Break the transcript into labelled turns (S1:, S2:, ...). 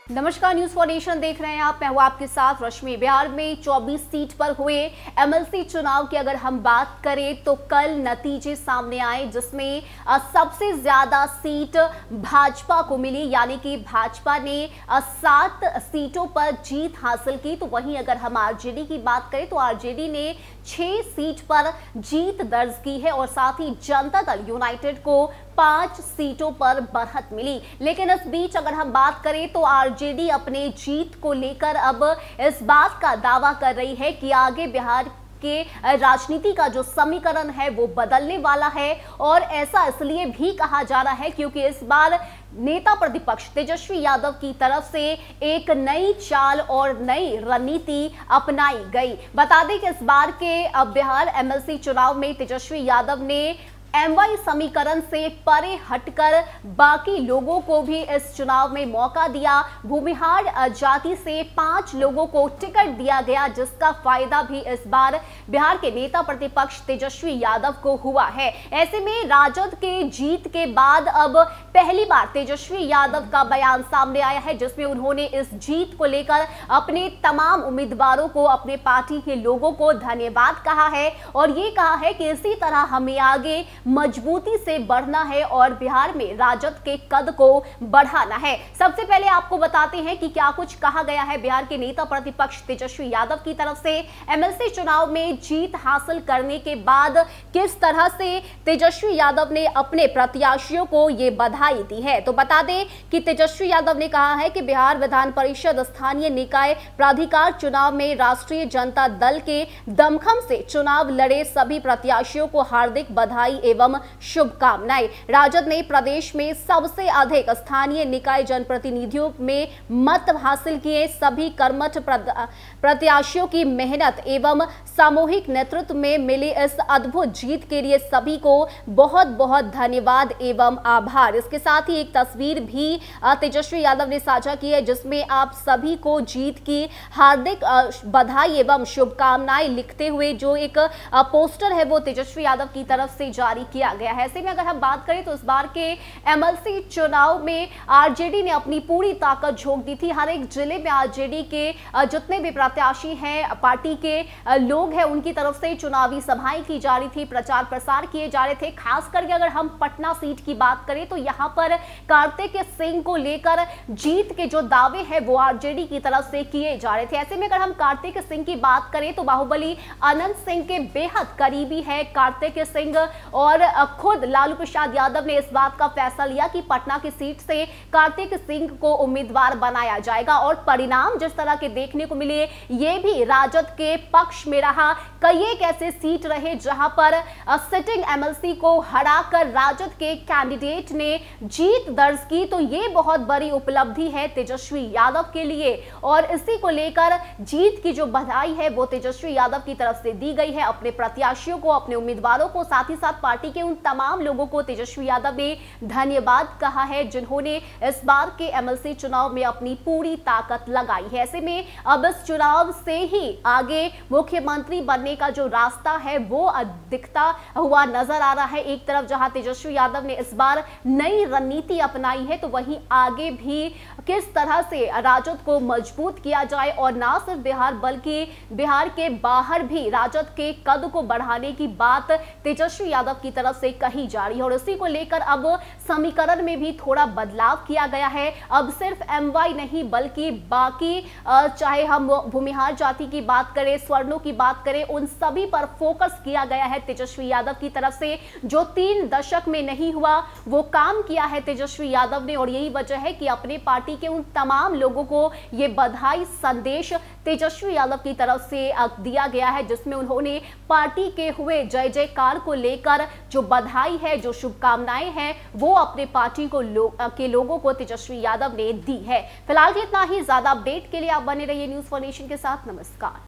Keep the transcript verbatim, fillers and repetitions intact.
S1: नमस्कार, news for nation देख रहे हैं आप। मैं हूं आपके साथ रश्मि। बिहार में चौबीस सीट पर हुए एमएलसी चुनाव की अगर हम बात करें तो कल नतीजे सामने आए जिसमें सबसे ज्यादा सीट भाजपा को मिली, यानी कि भाजपा ने सात सीटों पर जीत हासिल की। तो वहीं अगर हम आरजेडी की बात करें तो आरजेडी ने छह सीट पर जीत दर्ज की है और साथ ही जनता दल यूनाइटेड को पांच सीटों पर बढ़त मिली। लेकिन इस बीच अगर हम बात करें तो आरजेडी अपने जीत को लेकर अब इस बात का दावा कर रही है कि आगे बिहार के राजनीति का जो समीकरण है वो बदलने वाला है। और ऐसा इसलिए भी कहा जा रहा है क्योंकि इस बार नेता प्रतिपक्ष तेजस्वी यादव की तरफ से एक नई चाल और नई रणनीति अपनाई गई। बता दें कि इस बार के बिहार एमएलसी चुनाव में तेजस्वी यादव ने एमवाई समीकरण से परे हटकर बाकी लोगों को भी इस चुनाव में मौका दिया। भूमिहार जाति से पांच लोगों को टिकट दिया गया जिसका फायदा भी इस बार बिहार के नेता प्रतिपक्ष तेजस्वी यादव को हुआ है। ऐसे में राजद के जीत के बाद अब पहली बार तेजस्वी यादव का बयान सामने आया है जिसमें उन्होंने इस जीत को लेकर अपने तमाम उम्मीदवारों को, अपने पार्टी के लोगों को धन्यवाद कहा है और ये कहा है कि इसी तरह हमें आगे मजबूती से बढ़ना है और बिहार में राजद के कद को बढ़ाना है। सबसे पहले आपको बताते हैं कि क्या कुछ कहा गया है बिहार के नेता प्रतिपक्ष तेजस्वी यादव की तरफ से। एमएलसी चुनाव में जीत हासिल करने के बाद किस तरह से तेजस्वी यादव ने अपने प्रत्याशियों को ये बधाई दी है। तो बता दें कि तेजस्वी यादव ने कहा है कि बिहार विधान परिषद स्थानीय निकाय प्राधिकार चुनाव में राष्ट्रीय जनता दल के दमखम से चुनाव लड़े सभी प्रत्याशियों को हार्दिक बधाई एवं शुभकामनाएं। राजद ने प्रदेश में सबसे अधिक स्थानीय निकाय जनप्रतिनिधियों में मत हासिल किए। सभी कर्मठ प्रत्याशियों की मेहनत एवं सामूहिक नेतृत्व में मिली इस अद्भुत जीत के लिए सभी को बहुत बहुत धन्यवाद एवं आभार। इसके साथ ही एक तस्वीर भी तेजस्वी यादव ने साझा की है जिसमें आप सभी को जीत की हार्दिक बधाई एवं शुभकामनाएं लिखते हुए जो एक पोस्टर है वो तेजस्वी यादव की तरफ से जारी किया गया है। ऐसे में अगर हम बात करें तो इस बार के एमएलसी चुनाव में आरजेडी ने अपनी पूरी ताकत झोंक दी थी। हर एक जिले में आरजेडी के जितने भी प्रत्याशी हैं, पार्टी के लोग हैं, उनकी तरफ से चुनावी सभाएं की जा रही थी, प्रचार प्रसार किए जा रहे थे। खास करके अगर हम पटना सीट की बात करें तो यहां पर कार्तिक सिंह को लेकर जीत के जो दावे हैं वो आरजेडी की तरफ से किए जा रहे थे। ऐसे में अगर हम कार्तिक सिंह की बात करें तो बाहुबली अनंत सिंह के बेहद करीबी है कार्तिक सिंह और खुद लालू प्रसाद यादव ने इस बात का फैसला लिया कि पटना की सीट से कार्तिक सिंह को उम्मीदवार बनाया जाएगा और परिणाम जिस तरह के देखने को मिले ये भी राजद के पक्ष में रहा। कई एक ऐसे सीट रहे जहां पर सिटिंग एमएलसी को हराकर राजद के कैंडिडेट ने जीत दर्ज की। तो ये बहुत बड़ी उपलब्धि है तेजस्वी यादव के लिए और इसी को लेकर जीत की जो बधाई है वो तेजस्वी यादव की तरफ से दी गई है अपने प्रत्याशियों को, अपने उम्मीदवारों को, साथ ही साथ पार्टी के उन तमाम लोगों को तेजस्वी यादव ने धन्यवाद कहा है जिन्होंने इस बार के एमएलसी चुनाव में अपनी पूरी ताकत लगाई है। ऐसे में अब इस चुनाव से ही आगे मुख्यमंत्री बनने का जो रास्ता है वो दिखता हुआ नजर आ रहा है। एक तरफ जहां तेजस्वी यादव ने इस बार नई रणनीति अपनाई है तो वहीं आगे भी किस तरह से राजद को मजबूत किया जाए और ना सिर्फ बिहार बल्कि बिहार के बाहर भी राजद के कद को बढ़ाने की बात तेजस्वी यादव की तरफ से कही जा रही है। और इसी को लेकर अब समीकरण में भी थोड़ा बदलाव किया गया है। अब सिर्फ एमवाई नहीं बल्कि बाकी चाहे हम भूमिहार जाति की बात करें, स्वर्णों की बात करें, उन सभी पर फोकस किया गया है तेजस्वी यादव की तरफ से। जो तीन दशक में नहीं हुआ वो काम किया है तेजस्वी यादव ने और यही वजह है कि अपने पार्टी के उन तमाम लोगों को ये बधाई संदेश तेजस्वी यादव की तरफ से दिया गया है जिसमें उन्होंने पार्टी के हुए जय जयकार को लेकर जो बधाई है, जो शुभकामनाएं हैं वो अपने पार्टी को लो, के लोगों को तेजस्वी यादव ने दी है। फिलहाल इतना ही। ज्यादा अपडेट के लिए आप बने रहिए न्यूज फॉर नेशन के साथ। नमस्कार।